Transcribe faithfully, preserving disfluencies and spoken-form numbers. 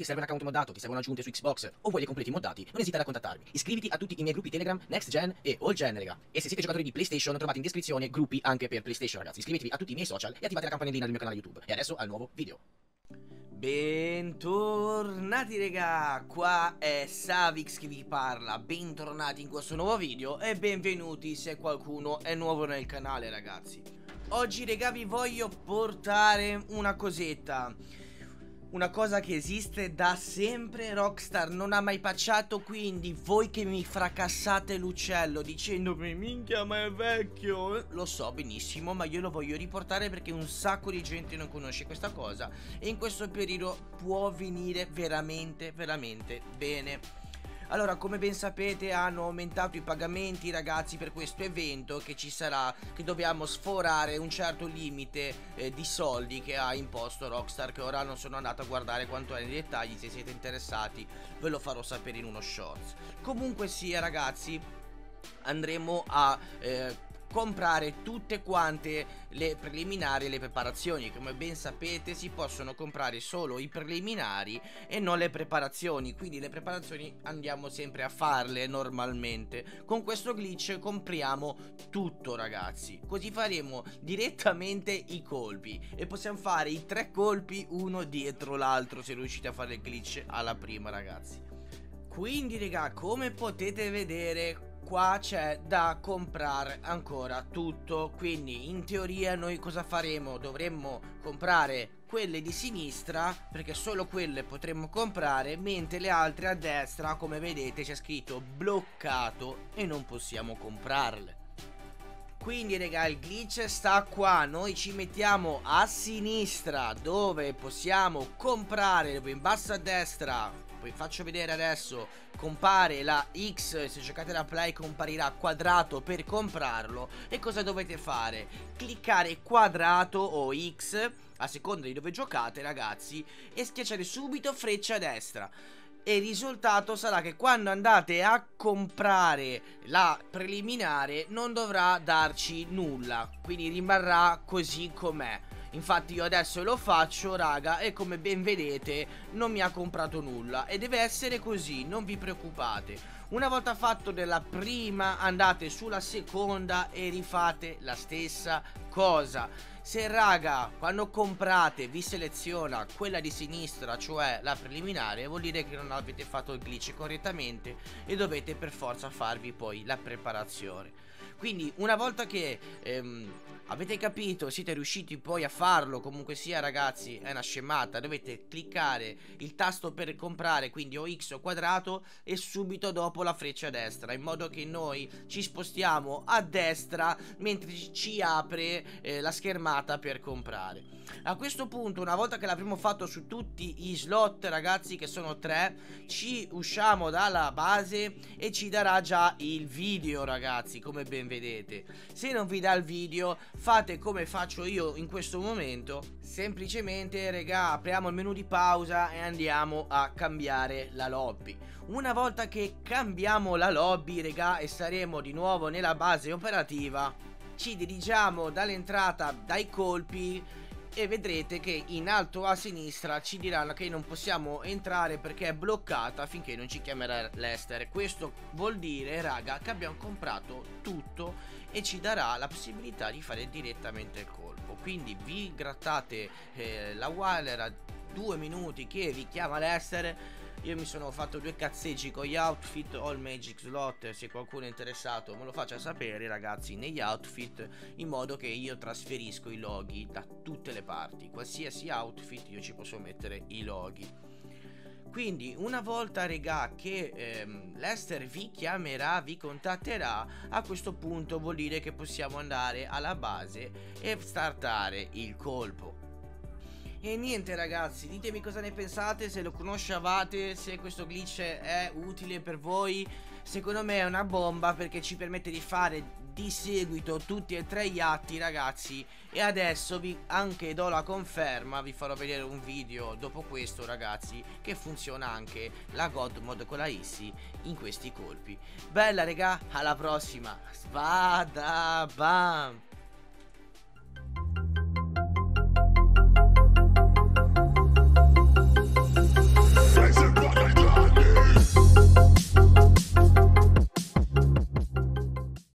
serve un account moddato, ti servono aggiunte su Xbox o vuoi dei completi moddati, non esitare a contattarmi. Iscriviti a tutti i miei gruppi Telegram, Next Gen e All Gen, raga. E se siete giocatori di PlayStation trovate in descrizione gruppi anche per PlayStation, ragazzi. Iscrivetevi a tutti i miei social e attivate la campanellina del mio canale YouTube. E adesso al nuovo video. Bentornati raga, qua è Savix che vi parla, bentornati in questo nuovo video e benvenuti se qualcuno è nuovo nel canale, ragazzi. Oggi raga vi voglio portare una cosetta, una cosa che esiste da sempre. Rockstar non ha mai patchato, quindi voi che mi fracassate l'uccello dicendomi minchia ma è vecchio, lo so benissimo, ma io lo voglio riportare perché un sacco di gente non conosce questa cosa e in questo periodo può venire veramente veramente bene. Allora, come ben sapete, hanno aumentato i pagamenti, ragazzi, per questo evento che ci sarà, che dobbiamo sforare un certo limite eh, di soldi che ha imposto Rockstar, che ora non sono andato a guardare quanto è nei dettagli. Se siete interessati ve lo farò sapere in uno shorts. Comunque sia, ragazzi, andremo a eh, comprare tutte quante le preliminari e le preparazioni. Come ben sapete si possono comprare solo i preliminari e non le preparazioni, quindi le preparazioni andiamo sempre a farle normalmente. Con questo glitch compriamo tutto, ragazzi, così faremo direttamente i colpi e possiamo fare i tre colpi uno dietro l'altro se riuscite a fare il glitch alla prima, ragazzi. Quindi raga, come potete vedere qua c'è da comprare ancora tutto, quindi in teoria noi cosa faremo? Dovremmo comprare quelle di sinistra perché solo quelle potremmo comprare, mentre le altre a destra, come vedete, c'è scritto bloccato e non possiamo comprarle. Quindi raga, il glitch sta qua, noi ci mettiamo a sinistra dove possiamo comprare, dove in basso a destra, vi faccio vedere adesso, compare la X, se cercate la play comparirà quadrato per comprarlo. E cosa dovete fare? Cliccare quadrato o X a seconda di dove giocate, ragazzi, e schiacciare subito freccia a destra. E il risultato sarà che quando andate a comprare la preliminare non dovrà darci nulla, quindi rimarrà così com'è. Infatti io adesso lo faccio, raga, e come ben vedete non mi ha comprato nulla e deve essere così, non vi preoccupate. Una volta fatto della prima andate sulla seconda e rifate la stessa cosa. Se raga, quando comprate vi seleziona quella di sinistra, cioè la preliminare, vuol dire che non avete fatto il glitch correttamente e dovete per forza farvi poi la preparazione. Quindi una volta che ehm, avete capito, siete riusciti poi a farlo, comunque sia, ragazzi, è una scemata, dovete cliccare il tasto per comprare, quindi o X o quadrato, e subito dopo la freccia a destra, in modo che noi ci spostiamo a destra mentre ci apre eh, la schermata per comprare. A questo punto, una volta che l'avremo fatto su tutti gli slot, ragazzi, che sono tre, ci usciamo dalla base e ci darà già il video, ragazzi, come ben vedete. Se non vi dà il video, fate come faccio io in questo momento, semplicemente, raga, apriamo il menu di pausa e andiamo a cambiare la lobby. Una volta che cambiamo la lobby, raga, e saremo di nuovo nella base operativa, ci dirigiamo dall'entrata dai colpi e vedrete che in alto a sinistra ci diranno che non possiamo entrare perché è bloccata finché non ci chiamerà Lester. Questo vuol dire, raga, che abbiamo comprato tutto e ci darà la possibilità di fare direttamente il colpo. Quindi vi grattate eh, la Waller, due minuti che vi chiama Lester. Io mi sono fatto due cazzeggi con gli outfit, all magic slot, se qualcuno è interessato me lo faccia sapere, ragazzi, negli outfit, in modo che io trasferisco i loghi da tutte le parti, qualsiasi outfit io ci posso mettere i loghi. Quindi una volta, regà, che ehm, Lester vi chiamerà, vi contatterà, a questo punto vuol dire che possiamo andare alla base e startare il colpo. E niente, ragazzi, ditemi cosa ne pensate, se lo conoscevate, se questo glitch è utile per voi. Secondo me è una bomba perché ci permette di fare di seguito tutti e tre gli atti, ragazzi. E adesso vi anche do la conferma, vi farò vedere un video dopo questo, ragazzi, che funziona anche la God Mod con la Issy in questi colpi. Bella, raga, alla prossima. Spada bam.